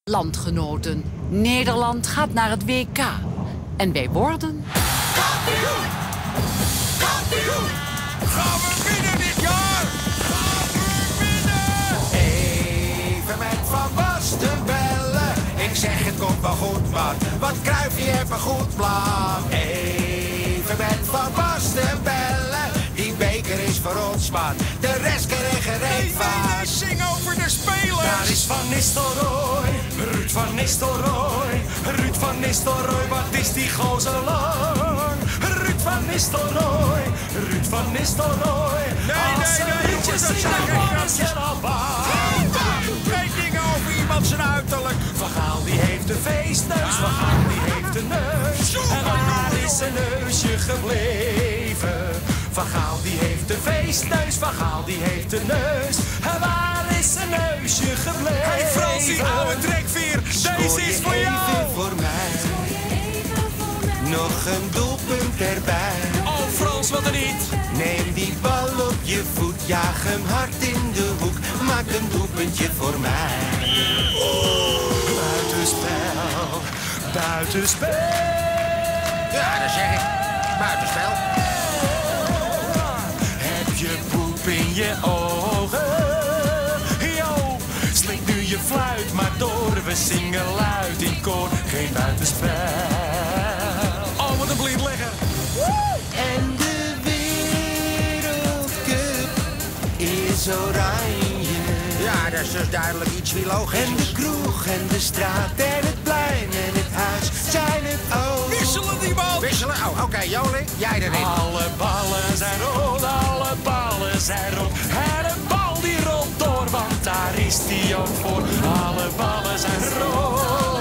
Landgenoten, Nederland gaat naar het WK. En wij worden... Kampioen! Kampioen! Gaan we winnen dit jaar? Gaan we winnen! Even met Van Basten bellen. Ik zeg het komt wel goed, man. Wat Cruijff, die heeft een goed plan. Even met Van Basten bellen. Die beker is voor ons, man. De rest krijg je reet van. Nee, zing over de spelers. Daar is Van Nistelrooy. Ruud van Nistelrooy. Ruud van Nistelrooy, wat is die gozer lang? Ruud van Nistelrooy. Ruud van Nistelrooy. Nee, liedjes dat zijn geen grapjes. Geen dingen over iemand zijn uiterlijk. Van Gaal die heeft een feestneus. Van Gaal die heeft een neus. En waar is zijn neusje gebleven? Van Gaal die heeft een feestneus, Van Gaal die heeft een neus. En waar is zijn neusje gebleven? Hey Frans, die oude trekveer, deze is voor jou. Even voor mij. Nog een doelpunt erbij. Oh Frans, wat er niet. Neem die bal op je voet, jaag hem hard in de hoek. Maak een doelpuntje voor mij. Buitenspel, buitenspel. Ja, dat zeg ik. Buitenspel. Je poep in je ogen. Yo, slik nu je fluit maar door. We zingen luid in koor. Geen buitenspel. Oh, wat een blind legger. En de wereldcup is oranje. Ja, dat is dus duidelijk iets logisch. En de kroeg en de straat en het plein en het huis zijn het ook. Wisselen die bal. Wisselen? Oh, oké, Joling, jij erin. Alle ballen zijn rood, alle ballen zijn rood. En een bal die rolt door, want daar is die ook voor. Alle ballen zijn rood.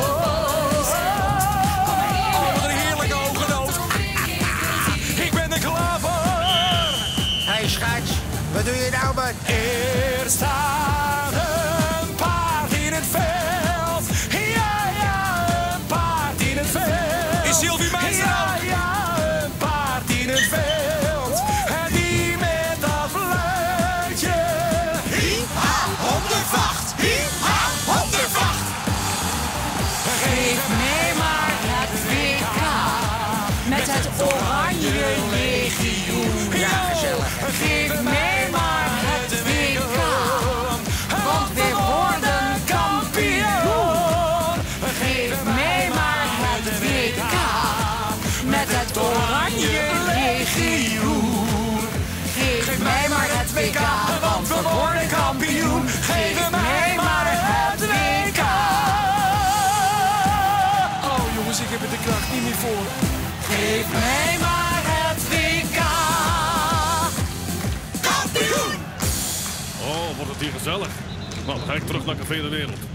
Oh, wat een heerlijke oogenoot. Ik ben er klaar voor. Hey, scheids, wat doe je nou, man? Er staat een paard in het veld. Ja, ja, een paard in het veld. Is Sylvie Meijster? Ja, ja, een paard in het veld. En die met dat fluitje. Hiep-ha, hondenvacht. Hiep-ha, hondenvacht. Geef mij maar het WK. Met het oranje legioen. Ja, gezellig. Geef mij maar het WK. Want we worden kampioen. Geef mij maar het WK. Met het oranje legioen. Geef mij maar het WK. Want we worden kampioen. Geef mij maar het WK. Oh jongens, ik heb er de kracht niet meer voor. Geef mij maar het WK. Kampioen! Oh, wordt het hier gezellig. Nou, dan ga ik terug naar Café de Wereld.